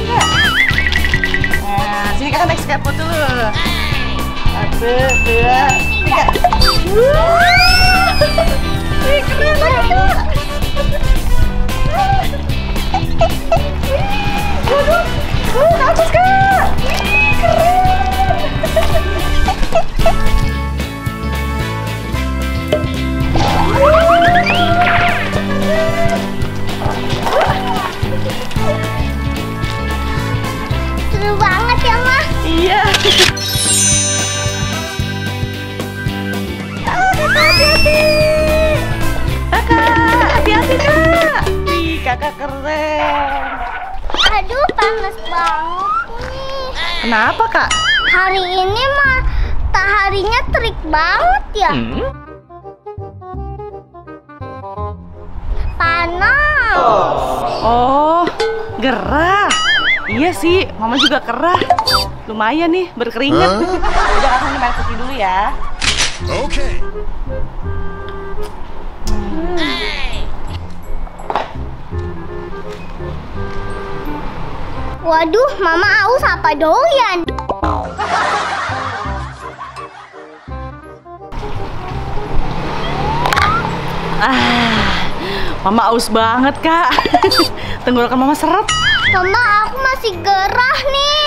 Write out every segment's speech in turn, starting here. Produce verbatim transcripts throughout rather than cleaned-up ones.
nggak? Nah, sini kakak naik skateboard dulu. Satu, dua, tiga. Wih, keren banget. Waduh, uh, ke atas kak. Wih, keren. Seru banget ya, Ma? Iya. Hati-hati. Kakak, hati-hati kak. Ih, kakak keren. Aduh, panas banget nih. Kenapa kak? Hari ini mataharinya terik banget ya. Hmm? Panas. Oh, gerah. Iya sih, mama juga gerah. Lumayan nih, berkeringat. Huh? Udah kakak minum air putih dulu ya. Oke. Okay. Hmm. Waduh, mama aus apa doyan? Ah, mama aus banget kak. Tenggorokan mama seret. Mama, aku masih gerah nih.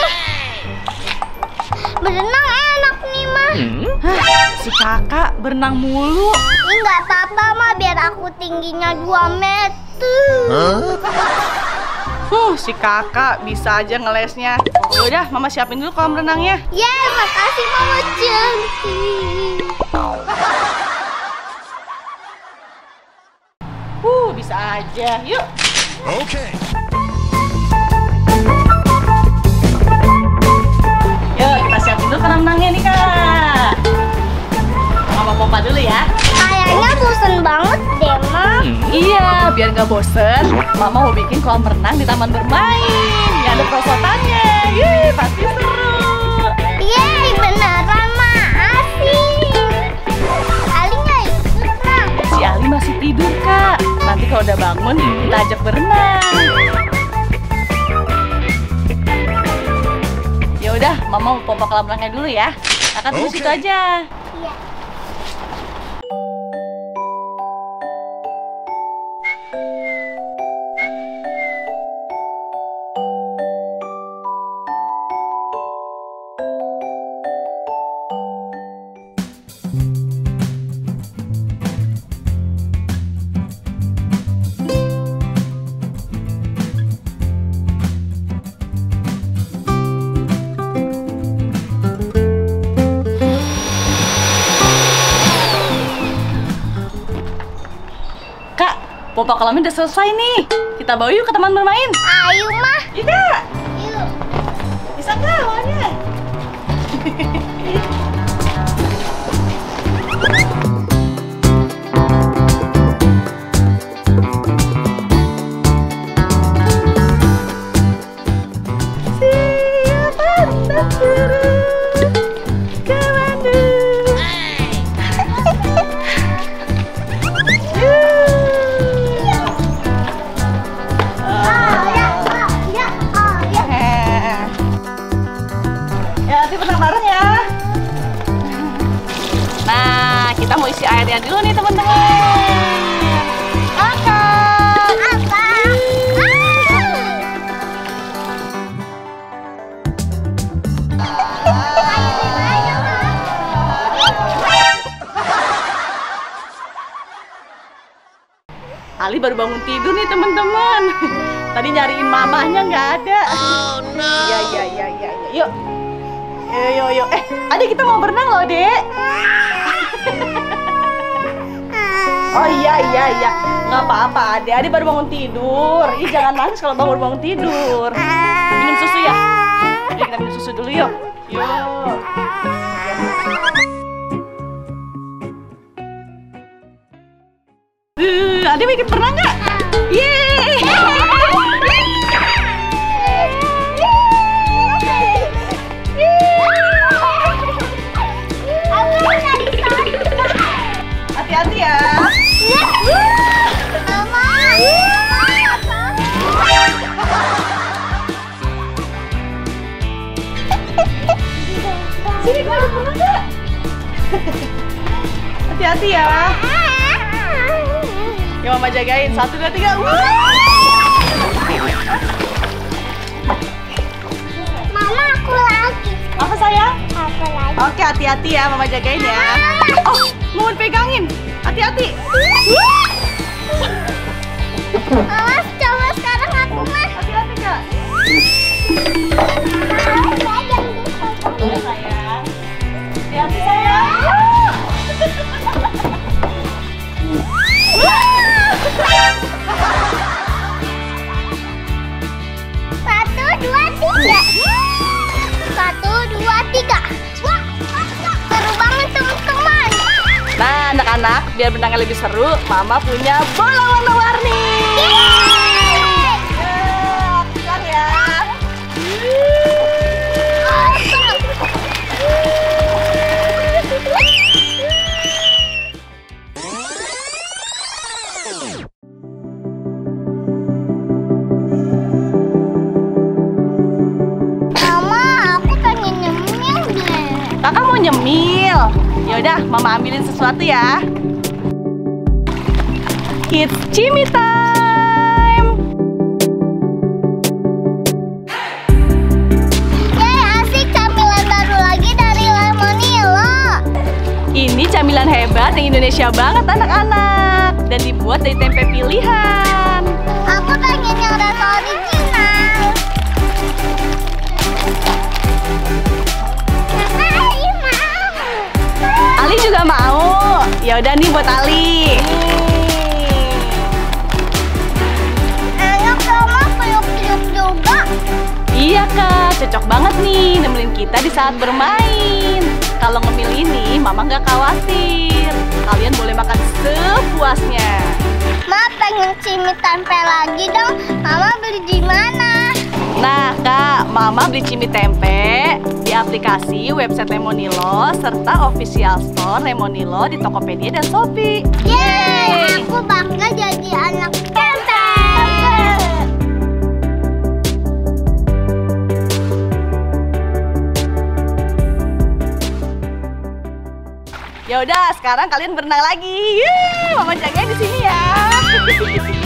Berenang enak nih, Ma. Hmm? Hah, si kakak berenang mulu. Ini nggak apa-apa, Ma, biar aku tingginya dua meter. Huh? Huh, si kakak bisa aja ngelesnya. Yaudah, mama siapin dulu kolam renangnya. Yeay, makasih Mama cantik. Uh, bisa aja. Yuk. Oke. Okay. Yuk, kita siapin dulu kolam renangnya nih, Kak. Mama pompa dulu ya. Kayaknya bosen banget deh, Ma. Hmm, iya, biar nggak bosen, Mama mau bikin kolam renang di taman bermain. Ya, ada perosotannya. Yeay, pasti seru. Yeay, beneran, Ma. Asik. Ali nggak ikut, Ma? Si Ali masih tidur, Kak. Nanti kalau udah bangun, kita ajak berenang. Ya udah, Mama mau pompa kolam renangnya dulu ya. Kakak tunggu Oke. situ aja. Iya. Kak, pompa kolamnya udah selesai nih. Kita bawa yuk ke taman bermain. Ayo, Ma. Iya, Kak. Yuk. Bisa nggak awalnya? Siapa tak turun ke Bandung? Ayah, ayah, ayah. Ya, nanti pernah bareng ya. Nah, kita mau isi airnya dulu nih teman-teman. Kakak. Apa? Ali baru bangun tidur nih teman-teman. Tadi nyariin mamahnya nggak ada. Oh no. Ya ya ya ya ya. Yuk. Yuk yuk yuk. Eh, adik kita mau berenang loh, Dek. Oh iya iya iya. Nggak apa-apa, Adek. Adek baru bangun tidur. Ih, jangan nangis kalau baru bangun tidur. Minum susu ya. Yuk kita minum susu dulu yuk. Yuk. Uh, Adek mau ikut berenang nggak? Yeay. Hati-hati ya. Mama. Hati-hati ya. Ya mama jagain. Satu, dua, tiga. Mama, aku lagi. Apa sayang? Aku lagi. Oke, hati-hati ya, mama jagain ya. Oh, mau pegangin. Hati-hati. Awas, coba sekarang aku mah. Hati-hati kak. Iya sayang. Hati-hati sayang. Satu, dua, tiga. Satu, dua, tiga. Wah, seru banget teman-teman. Nah, anak-anak, biar berenangnya lebih seru, mama punya bola warna-warni. Yeay, ya. Mama, aku pengen nyemil deh. Kakak mau nyemil. Yaudah, mama ambilin sesuatu ya. It's Cimi time. Yeay, asik camilan baru lagi dari Lemonilo. Ini camilan hebat yang Indonesia banget anak-anak. Dan dibuat dari tempe pilihan. Aku pengen yang rasa original. Hai, mau. Ali juga mau. Ya udah nih buat Ali. Enak sama peluk-peluk juga. Iya kak, cocok banget nih nemenin kita di saat bermain. Kalau ngemil ini, mama nggak khawatir. Kalian boleh makan sepuasnya. Ma pengen cimi tempe lagi dong. Mama beli di mana? Nah kak, mama beli cimi tempe di aplikasi website Lemonilo serta official store Lemonilo di Tokopedia dan Shopee. Yeay, aku bangga jadi anak tempe. Ya udah, sekarang kalian berenang lagi. Yeay, mama jagain di sini ya.